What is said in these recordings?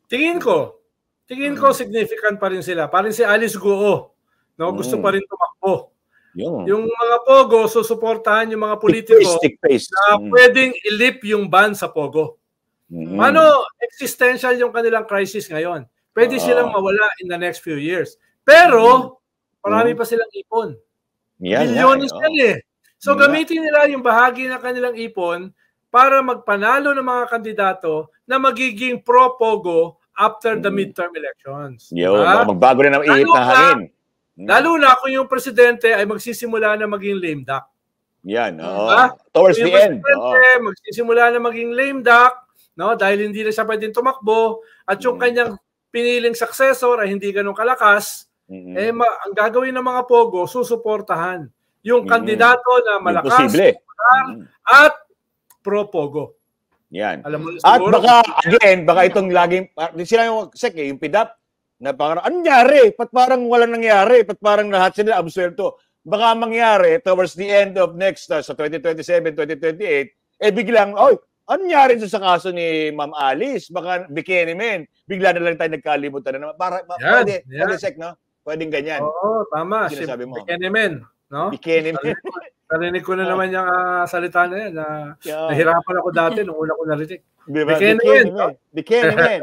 Tingin ko significant pa rin sila. Parang si Alice Guo, no? Gusto pa rin tumakbo. Yung mga Pogo, susuportahan yung mga politiko na pwedeng ilip yung ban sa Pogo. Paano existential yung kanilang crisis ngayon? Pwede silang mawala in the next few years. Pero, marami pa silang ipon. Milyones yan eh. So, gamitin nila yung bahagi ng kanilang ipon para magpanalo ng mga kandidato na magiging pro-Pogo after the midterm elections. Magbago rin ang ihip na hangin. Lalo na kung yung presidente ay magsisimula na maging lame duck. Towards the end. Magsisimula na maging lame duck, no? Dahil hindi na siya pwedeng tumakbo at yung kanyang piniling successor ay hindi ganun kalakas, ang gagawin ng mga Pogo, susuportahan yung kandidato na malakas at pro-Pogo. Alam mo, at baka itong laging, sila yung yung PDAP, na parang, anong nangyari? Pat parang walang nangyari? Pat parang lahat sila absuelto? Baka mangyari towards the end of next, sa 2027, 2028, biglang, anong nangyari sa kaso ni Ma'am Alice? Baka bikini men. Bigla na lang tayo nagkalimutan na naman. Pwede, Sek, no? Pwedeng ganyan. Oo, tama. Bikini men. No? Bikini men. Narinig ko na naman yung salita na yan. Nahirapan ako dati nung una ko narinig. Bikini men.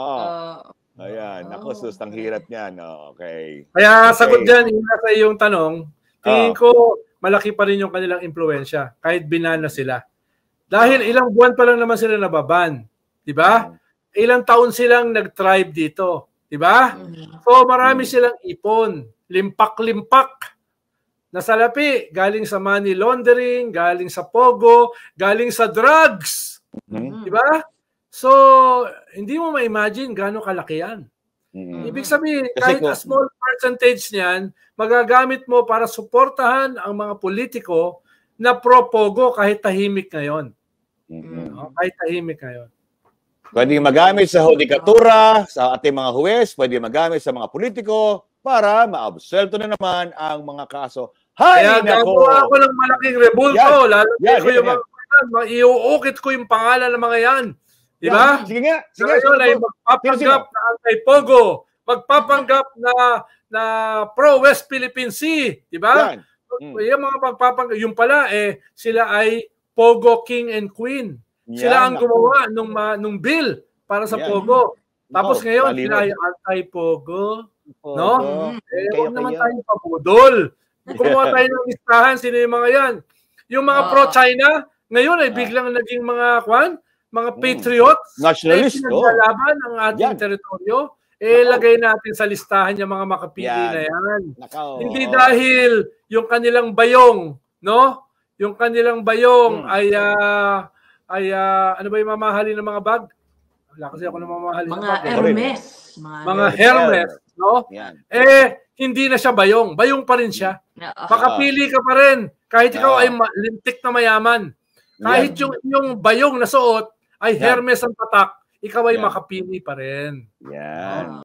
Ayan. Ako, sus, ang hirap niyan. Okay. Kaya sagot dyan, sa iyong tanong, tingin ko malaki pa rin yung kanilang impluwensya kahit binana sila. Dahil ilang buwan pa lang naman sila nababan. Diba? Ilang taon silang nag-thrive dito. Diba? So marami silang ipon. Limpak-limpak na salapi, galing sa money laundering, galing sa Pogo, galing sa drugs. Diba? So, hindi mo ma-imagine gaano kalaki yan. Ibig sabihin, kahit a small percentage niyan, magagamit mo para suportahan ang mga politiko na pro-Pogo kahit tahimik ngayon. Kahit tahimik ngayon. Pwede magamit sa hudikatura, sa ating mga huwes, pwede magamit sa mga politiko para maabsuelto na naman ang mga kaso. Kaya gagawa ako ng malaking rebulto. Lalo ko yung mga iuukit ko yung pangalan ng mga yan. Diba? Sige nga. Sige. Magpapanggap na anti-Pogo. Magpapanggap na pro-West Philippine Sea. Diba? Yung mga magpapanggap. Yung pala, sila ay Pogo King and Queen. Sila ang gumawa nung bill para sa Pogo. Tapos ngayon, sila ay anti-Pogo. No? Huwag naman tayong pabudol. Kumuha tayo ng listahan, sino yung mga yan? Yung mga pro-China, ngayon ay biglang naging mga patriots, nationalist, naglalaban ang ating teritoryo, lagay natin sa listahan yung mga makapili na yan. Hindi dahil yung kanilang bayong, no? Yung kanilang bayong ay ano ba yung mamahalin ng mga bag? Wala kasi ako na mamahalin ng bag. Hermes. Mga Hermes, no? Hindi na siya bayong. Bayong pa rin siya. Makapili ka pa rin. Kahit ikaw ay lintik na mayaman. Kahit yung bayong na suot ay Hermes ang tatak, ikaw ay makapili pa rin.